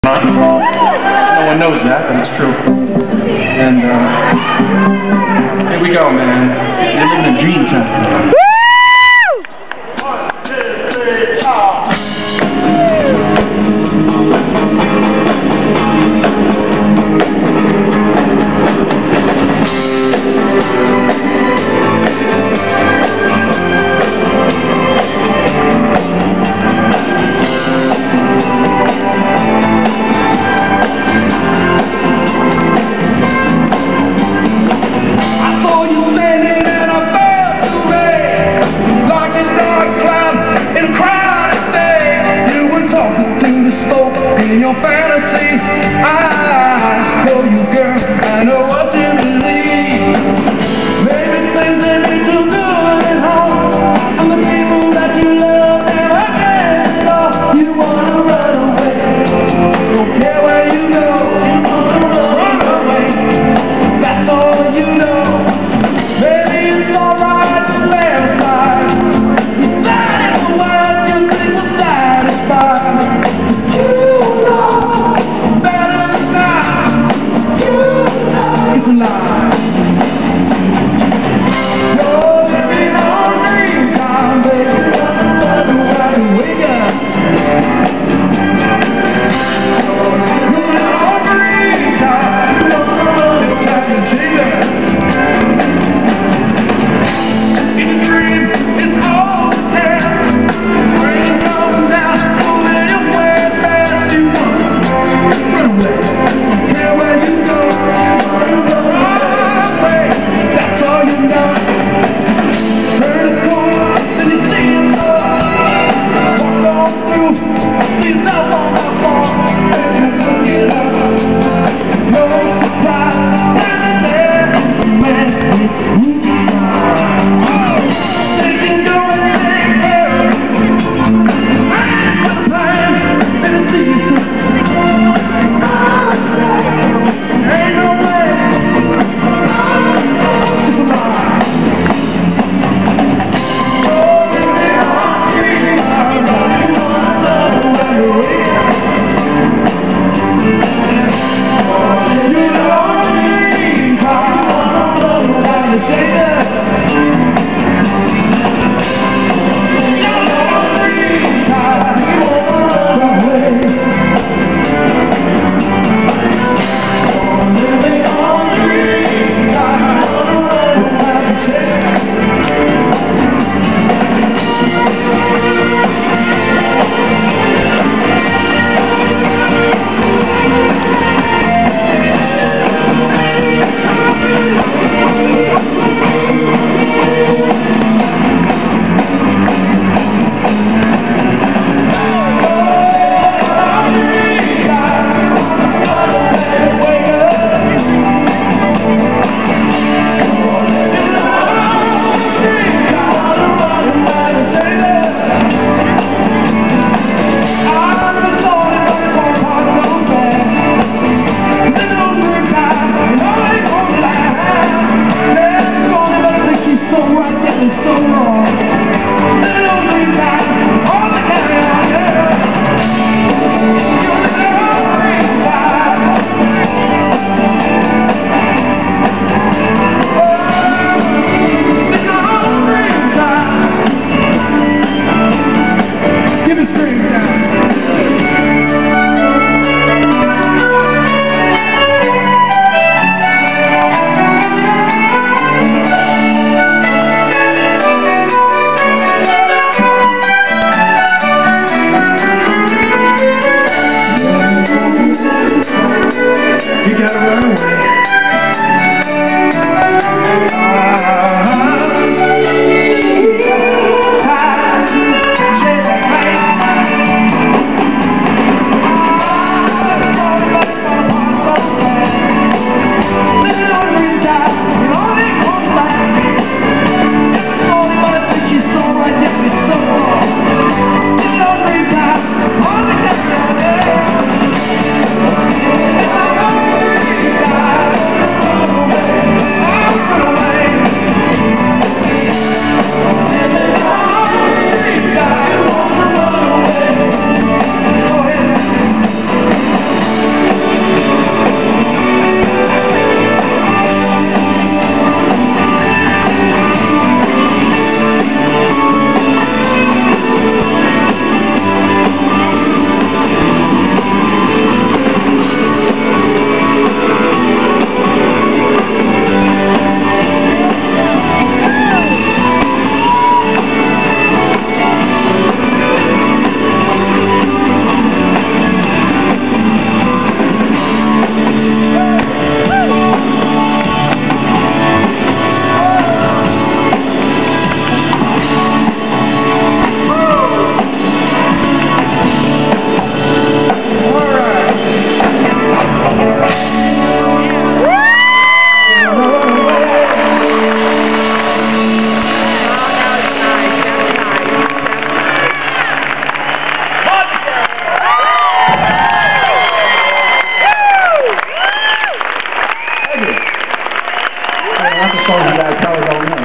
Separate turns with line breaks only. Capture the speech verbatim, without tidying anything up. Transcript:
No one knows that, but it's true. And, uh, here we go, man. You're living a dream time. One, two, three, four. In your fantasy, I know you, girl. I know what you believe. Maybe things that make you good at home, and the people that you love and I can't stop. You wanna run away, don't care where you go. You wanna run away, that's all you know. Maybe it's alright to fantasize. You said the words you think will satisfy. Wake up.
lots of songs you guys probably don't know.